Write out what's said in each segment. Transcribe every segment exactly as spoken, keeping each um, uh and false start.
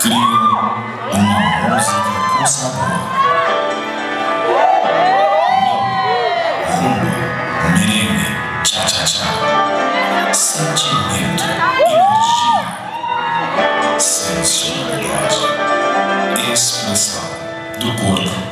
Crio uma música com sabor. Rumba, merengue, cha-cha-cha. Sentimento, energia, sensualidade, expressão do corpo.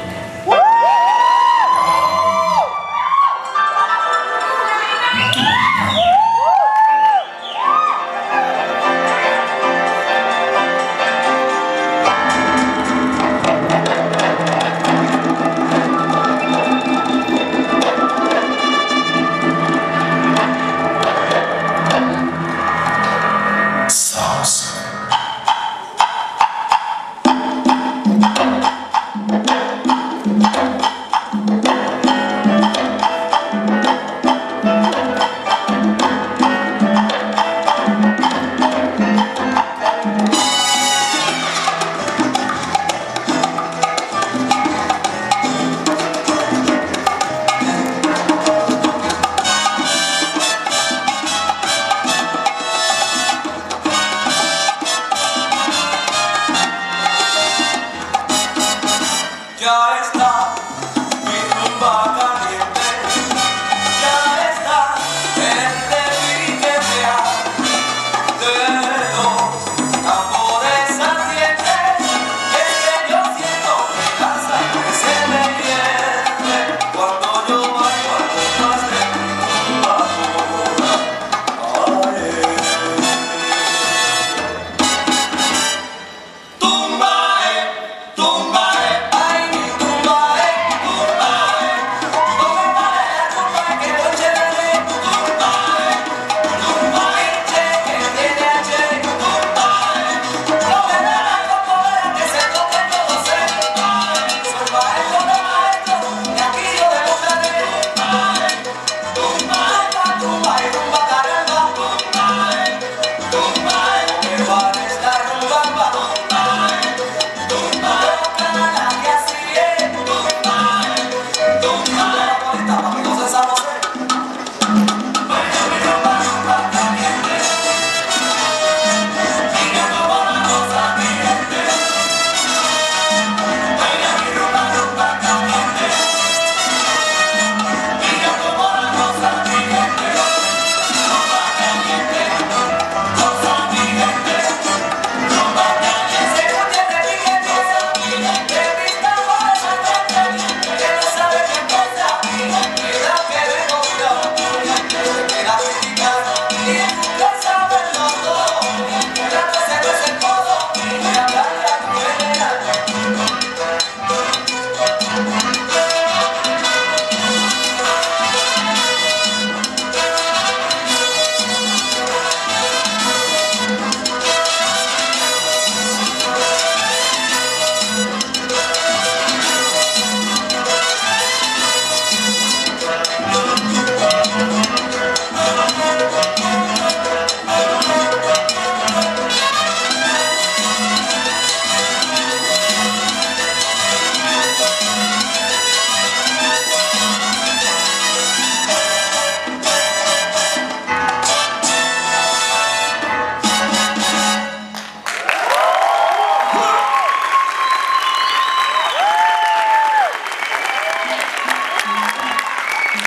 Ya está mi rumba caliente, ya está el repiquetear de los tambores ardientes. Es que yo siento mi casa que se me hierve cuando yo bailo al compás de mi rumba pura. Tumbae, tumbae.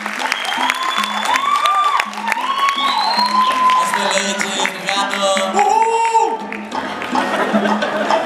Obrigado.